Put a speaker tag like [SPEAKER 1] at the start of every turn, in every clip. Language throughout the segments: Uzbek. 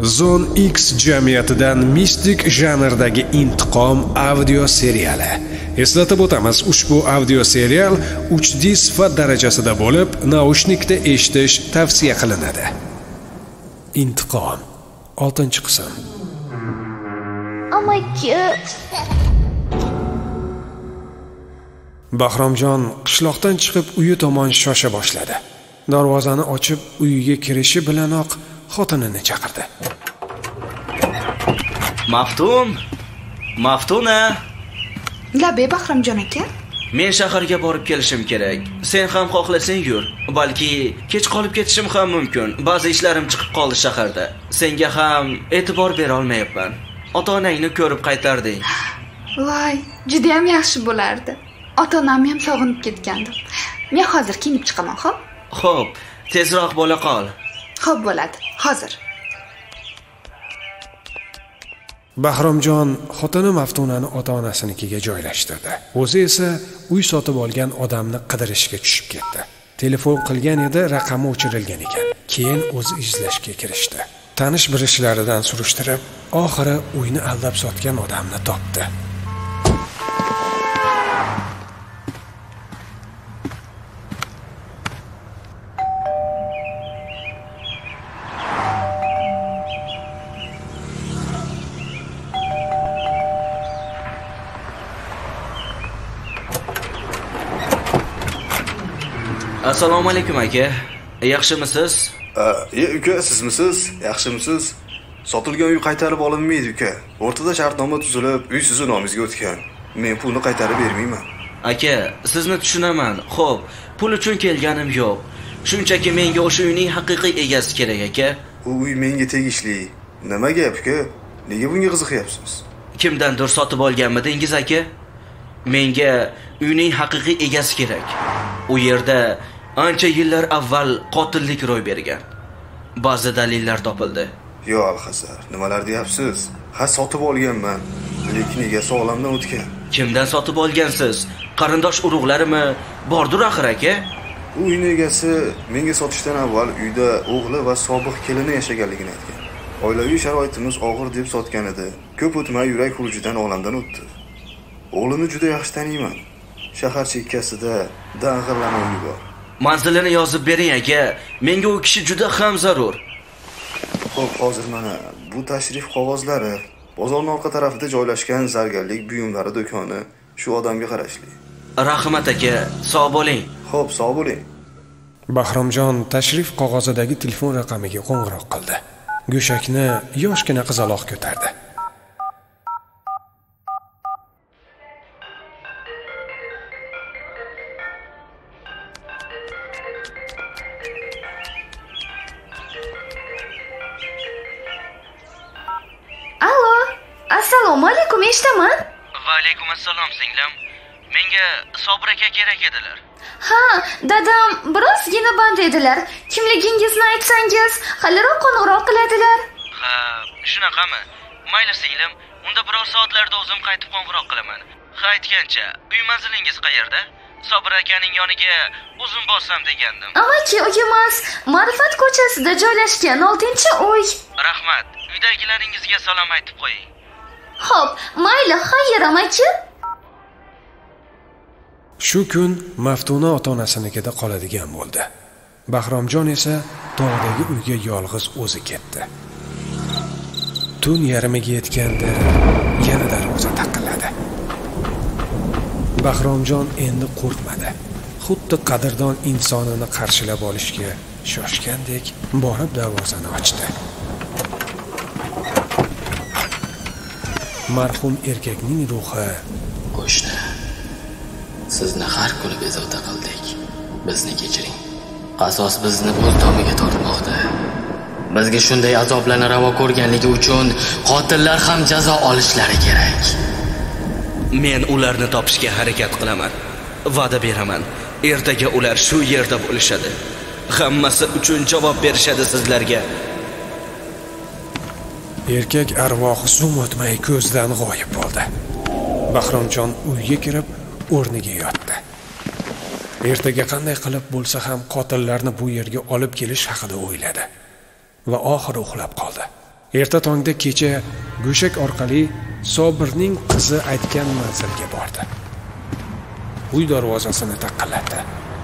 [SPEAKER 1] Zone X jamiyatidan mistik janrdagi intiqom audio seriali. Eslatib o'tamiz, ushbu audio serial 3D sifat darajasida bo'lib, naushnikda eshitish tavsiya qilinadi. Intiqom 6-qism.
[SPEAKER 2] Amaki.
[SPEAKER 1] Bahromjon qishloqdan chiqib uyi tomon shosha boshladi. Darvozani ochib, uyiga kirishi bilanoq xotinini chaqirdi.
[SPEAKER 3] Maftuna.
[SPEAKER 2] Labe Bahromjon aka.
[SPEAKER 3] Men shaharga borib kelishim kerak. Sen ham xohlasang yur. Balki kech qolib ketishim ham mumkin. Ba'zi ishlarim chiqib qoldi shaharda. Senga ham e'tibor bera olmayapman. Ota-onangni ko'rib qaytarding.
[SPEAKER 2] Voy, juda ham yaxshi bo'lardi. Ota-onam ham sog'inib ketgandim. Men hozir kiyinib chiqaman, xo'p?
[SPEAKER 3] Xo'p, tezroq bo'la qol.
[SPEAKER 2] Xo'p bo'ladi, hozir.
[SPEAKER 1] Bahromjon xotini Maftunani ota-onasinikiga joylashtirdi. O'zi esa uy sotib olgan odamni qidirishga tushib ketdi. Telefon qilgan edi, raqami o'chirilgan ekan. Keyin o'zi izlashga kirishdi. Tanish-bilishlaridan surishtirib, oxiri uyni aldab sotgan odamni topdi.
[SPEAKER 3] Assalomu alaykum aka. Yaxshimisiz?
[SPEAKER 4] Uka, sizmisiz? Yaxshimisiz? Sotilgan uy qaytarib olinmaydi, uka. O'rtada shartnoma tuzilib, uy sizning nomingizga o'tgan. Men pulni qaytarib bermayman.
[SPEAKER 3] Aka, sizni tushunaman. Xo'p, pul uchun kelganim yo'q. Shunchaki menga o'sha uyning haqiqiy egasi kerak, aka.
[SPEAKER 4] U uy menga tegishli. Nima gap, uka? Nega bunga qiziqyapsiz?
[SPEAKER 3] Kimdandir sotib olganmidingiz, aka? Menga uyning haqiqiy egasi kerak. U yerda ancha yillar avval qotillik ro'y bergan. Ba'zi dalillar topildi.
[SPEAKER 4] Yo'q, Alhazar, nimalar deyapsiz? Ha, sotib olganman, lekin egasi olamdan o'tgan.
[SPEAKER 3] Kimdan sotib olgansiz? Qarindosh urug'larimi? Bordir axir aka?
[SPEAKER 4] U uyning egasi menga sotishdan avval uyda o'g'li va sobiq kelini yashaganligini aytgan. Oilaviy sharoitimiz og'ir deb sotgan edi. Ko'p o'tmay yurak xurujidan olamdan o'tdi. O'g'lini juda yaxshi taniyman. Shahar chekkasida dang'illama uyi bor.
[SPEAKER 3] Manzilini yozib bering aka. Menga u kishi juda ham zarur.
[SPEAKER 4] Xo'p, hozir mana bu tashrif qog'ozlari. Bozorning orqa tarafida joylashgan zargarlik buyumlari do'koni shu odamga qarashli.
[SPEAKER 3] Rahmat aka, sog' bo'ling.
[SPEAKER 4] Xo'p, sog' bo'ling.
[SPEAKER 1] Bahromjon tashrif qog'ozidagi telefon raqamiga qo'ng'iroq qildi. Go'shakni yoshgina qizaloq ko'tardi.
[SPEAKER 2] Assalomu alaykum, eshitaman.
[SPEAKER 3] Va alaykum assalom singlim. Menga Sobir aka kerak edilar.
[SPEAKER 2] Ha, dadam birozgina band edilar. Kimligingizni aytsangiz, haliroq qo'ng'iroq qiladilar.
[SPEAKER 3] Ha, shunaqami? Mayli singlim, unda biror soatlarda o'zim qaytib qo'ng'iroq qilaman. Ha, aytgancha, uy manzilingiz qayerda? Sobir akaning yoniga o'zim borsam degandim.
[SPEAKER 2] Amaki, uy emas, Ma'rifat ko'chasida joylashgan 6-uy.
[SPEAKER 3] Rahmat. Uydagilaringizga salom aytib qo'ying.
[SPEAKER 2] Xo'p, mayli, xayr amaki.
[SPEAKER 1] Shu kun Maftuna ota-onasinikida qoladigan bo'ldi. Bahromjon esa tog'dagi uyga yolg'iz o'zi ketdi. Tun yarmiga yetganda yana darvoza taqilladi. Bahromjon endi qo'rqmadi. Xuddi qadrdon insonini qarshilab olishga shoshgandek borib darvozani ochdi. Marhum erkakning ruhi:
[SPEAKER 5] qo'shni, sizni har kuni bezovta qildik. Bizni kechiring. Qasos bizni o'z tomiga tortmoqda. Bizga shunday azoblarni ravo ko'rganligi uchun qotillar ham jazo olishlari kerak.
[SPEAKER 3] Men ularni topishga harakat qilaman. Va'da beraman. Ertaga ular shu yerda bo'lishadi. Hammasi uchun javob berishadi sizlarga.
[SPEAKER 1] Erkak arvohi zum o'tmay ko'zdan g'oyib bo'ldi. Bahromjon uyga kirib, o'rniga yotdi. Ertaga qanday qilib bo'lsa ham qotillarni bu yerga olib kelish haqida o'yladi va oxiri uxlab qoldi. Erta tongda kecha go'shak orqali Sobirning qizi aytgan manzilga bordi. Uy darvozasini taqillatdi.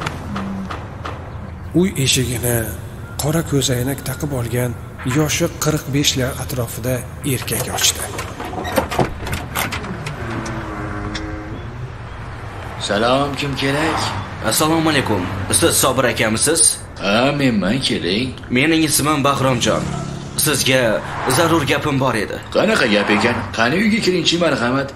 [SPEAKER 1] Uy eshigini qora ko'zoynak taqib olgan yoshi 45lar atrofida erkak ochdi.
[SPEAKER 6] Salom, kim kerak?
[SPEAKER 3] Assalomu alaykum. Siz Sobir akamisiz?
[SPEAKER 6] Ha, menman, keling.
[SPEAKER 3] Mening ismim Bahromjon. Sizga zarur gapim bor edi.
[SPEAKER 6] Qanaqa gap ekan? Qani uyga kiringchi, marhamat.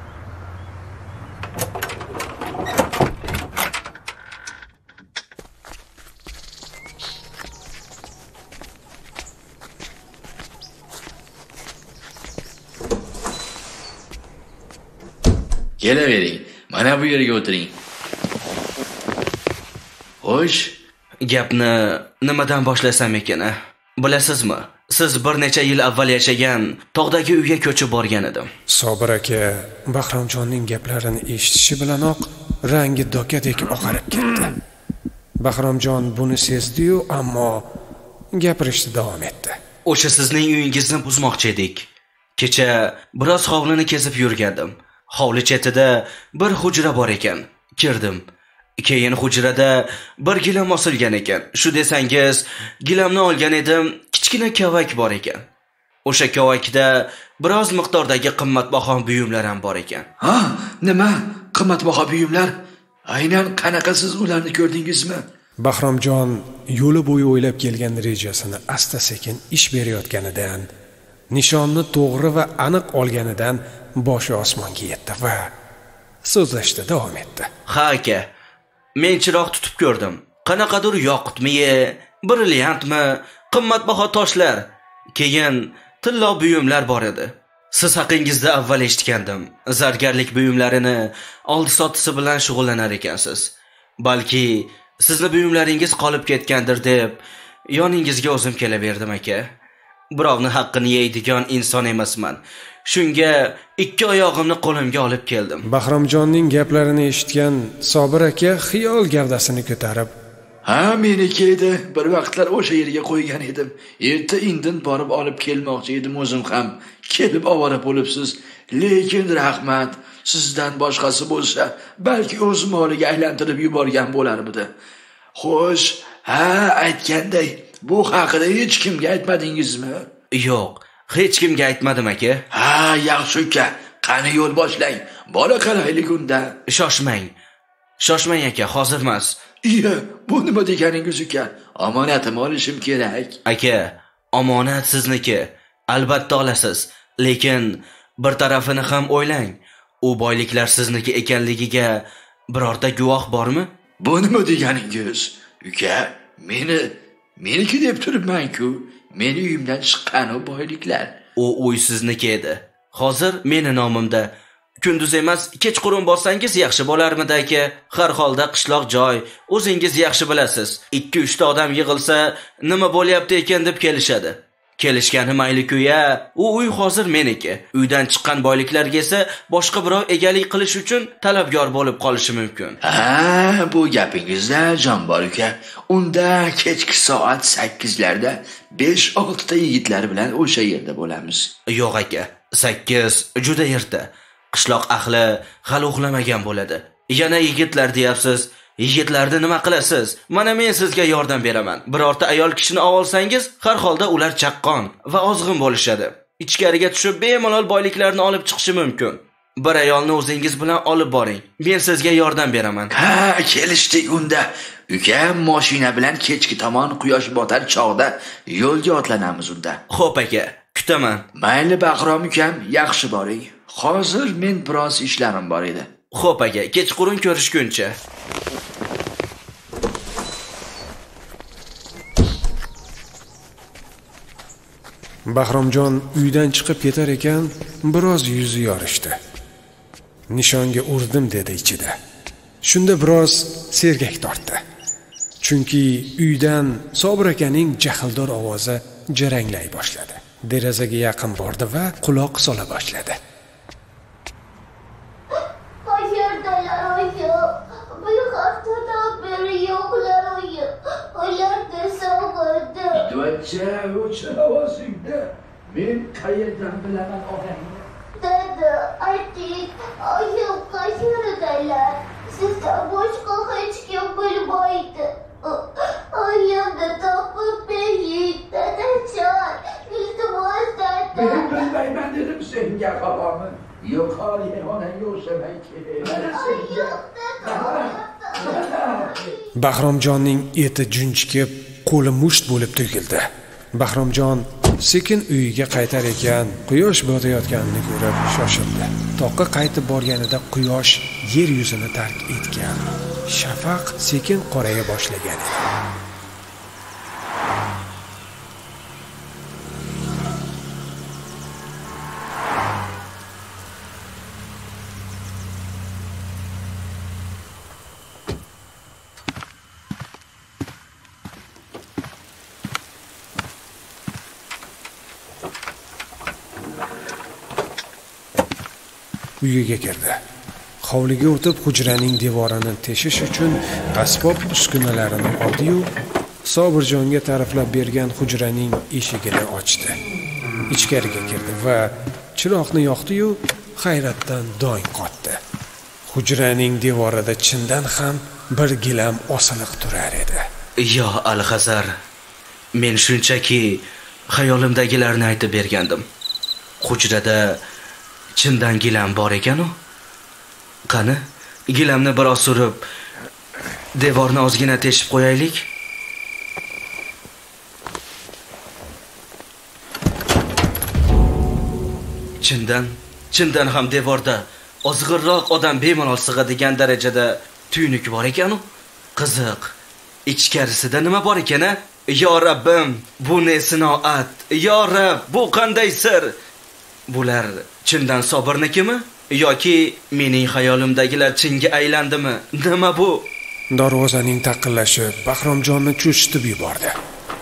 [SPEAKER 6] Kelavering. Mana bu yerga o'tiring. Xo'sh,
[SPEAKER 3] Gapni nimadan boshlasam ekan? Bilasizmi? Siz bir necha yil avval yashagan tog'dagi uyga ko'chib borgan edim.
[SPEAKER 1] Sobir aka Bahromjonning gaplarini eshitishi bilanoq rangi dokadek oqarib ketdi. Bahromjon buni sezdi-yu, ammo gapirishda davom etdi.
[SPEAKER 3] O'sha sizning uyingizni buzmoqchi edik. Kecha biroz hovlini kezib yurgandim. Hovli chetida bir hujra bor ekan. Kirdim. Keyin hujrada bir gilam osilgan ekan. Shu desangiz, gilamni olgan edim, kichkina kavak bor ekan. O'sha kavakda biroz miqdordagi qimmatbaho buyumlar ham bor ekan.
[SPEAKER 6] ha, nima? Qimmatbaho buyumlar? Aynan qanaqa siz ularni ko'rdingizmi?
[SPEAKER 1] Bahromjon yo'li bo'yi o'ylab kelgan rejasini asta-sekin ish berayotganidan, nishonni to'g'ri va aniq olganidan boshi osmonga yetdi va so'zlashda davom etdi.
[SPEAKER 3] Ha aka, men chiroq tutib ko'rdim. Qanaqadir yoqutmi, brilliantmi, qimmatbaho toshlar, keyin tillo buyumlar bor edi. Siz haqingizda avval eshitgandim. Zargarlik buyumlarini oldi-sotisi bilan shug'ullanar ekansiz. Balki sizni buyumlaringiz qolib ketgandir deb yoningizga o'zim kelaverdim aka. Birovni haqqini yeydigan inson emasman. Shunga ikki oyog'imni qo'limga olib keldim.
[SPEAKER 1] Bahromjonning gaplarini eshitgan Sobir aka xiyol gavdasini ko'tarib,
[SPEAKER 6] Ha, meniki edi. Bir vaqtlar o'sha yerga qo'ygan edim. Erta indin borib olib kelmoqchi edim o'zim ham. Kelib ovora bo'libsiz. Lekin rahmat, sizdan boshqasi bo'lsa, balki o'z moliga aylantirib yuborgan bo'larmidi. Xo'sh, ha, aytganday, bu haqida hech kimga aytmadingizmi?
[SPEAKER 3] Yo'q, hech kimga aytmadim aka.
[SPEAKER 6] Ha, yaxshi uka. Qani yo'l boshlang. Bola qalaylik unda.
[SPEAKER 3] Shoshmang aka, hozir emas.
[SPEAKER 6] Iya, bu nima deganingiz uka? Omonatimni olishim kerak.
[SPEAKER 3] Aka, omonat sizniki. Albatta olasiz, lekin bir tarafini ham o'ylang. U boyliklar sizniki ekanligiga birorta guvoh bormi?
[SPEAKER 6] Bu nima deganingiz? Uka, meniki deb turibman-ku. Meni uyimdan chiqqan o boyliklar.
[SPEAKER 3] U uy sizniki edi. Hozir meni nomimda. Kunduz emas, kechqurun borsangiz yaxshi bo'larmidi aka? Har holda qishloq joy, o'zingiz yaxshi bilasiz. 2-3 ta odam yig'ilsa, nima bo'lyapti ekan deb kelishadi. Kelishgani mayli-ku-ya, u uy hozir meniki. Uydan chiqqan boyliklarga esa boshqa birov egalik qilish uchun talabgor bo'lib qolishi mumkin.
[SPEAKER 6] Ha, bu gapingizda jon bor uka. Unda kechki soat 8larda 5-6 ta yigitlar bilan o'sha yerda bo'lamiz.
[SPEAKER 3] Yo'q aka, 8 juda erta. Qishloq ahli hali uxlamagan bo'ladi. Yana yigitlar deyapsiz. Yigitlarni nima qilasiz? Mana men sizga yordam beraman. Birorta ayol kishini olsangiz, har holda ular chaqqon va ozg'in bo'lishadi. Ichkariga tushib bemalol boyliklarni olib chiqishi mumkin. Bir ayolni o'zingiz bilan olib boring. Men sizga yordam beraman.
[SPEAKER 6] Ha, kelishdik unda. Ukam mashina bilan kechki tomon quyosh botar chog'da yo'lga otlanamiz unda.
[SPEAKER 3] Xo'p aka, kutaman.
[SPEAKER 6] Mayli Bahrom ukam, yaxshi boring. Hozir men biroz ishlarim bor edi.
[SPEAKER 3] Xo'p aka, kechqurun ko'rishguncha.
[SPEAKER 1] Bahromjon uydan chiqib ketar ekan, biroz yuzi yorishdi. Nishonga urdim dedi ichida. Shunda biroz sergak tortdi. Chunki uydan Sobir akaning jahldor ovozi jaranglay boshladi. Derazaga yaqin bordi va quloq sola boshladi.
[SPEAKER 6] Men qayerdan bilaman onangni?
[SPEAKER 7] Dada, ayting, oyim qayerdalar? Sizdan boshqa hech kim bilmaydi. Oyimni topib bering, dadajon. Iltimos, dada.
[SPEAKER 6] Men bilmayman dedim senga qalomim. Yo'q, hali onangga o'xshamay
[SPEAKER 1] Bahromjonning eti junjikib, qo'li musht bo'lib to'kildi. Bahromjon sekin uyiga qaytar ekan, quyosh botayotganini ko'rib shoshildi. Toqqa qaytib borganida quyosh yer yuzini tark etgan. Shafaq sekin qoraya boshlagan edi. Uyiga kirdi. Hovliga o'tib hujraning devorini teshish uchun asbob uskunalarini oldi-yu, Sobirjonga taraflab bergan hujraning eshigini ochdi. Ichkariga kirdi va chiroqni yoqdi-yu, hayratdan dong qotdi. Hujraning devorida chindan ham bir gilam osiliq turar edi.
[SPEAKER 3] Yo Alhazar, men shunchaki xayolimdagilarni aytib bergandim. Hujrada chindan gilam bor ekan-u. Qani, gilamni biroz surib, devorni ozgina teshib qo'yaylik. Chindan ham devorda ozg'irroq odam bemalol sig'adigan darajada tuynuk bor ekan-u. Qiziq, ichkarisida nima bor ekan-a? Yo Rabbim, bu ne sinoat? Yo Rabb, bu qanday sir? Bular chindan Sobirnikimi yoki mening xayolimdagilar chinga aylandimi? Nima bu?
[SPEAKER 1] Darvozaning taqillashi Bahromjonni cho'chitib yubordi.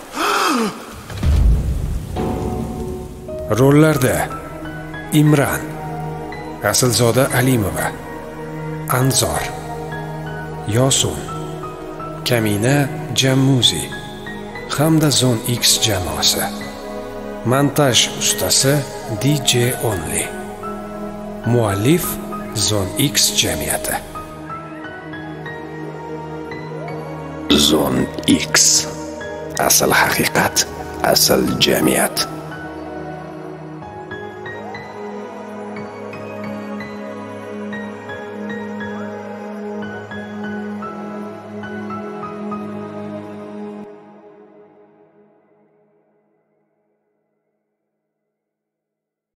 [SPEAKER 1] Rollarda Imran, Aslzoda Alimova, Anzor, Yosun, Kamina Jammuzi hamda Zone X jamoasi. Montaj ustasi DJ Only. Muallif Zone X jamiyati. Zone X. Asl haqiqat, asl jamiyat.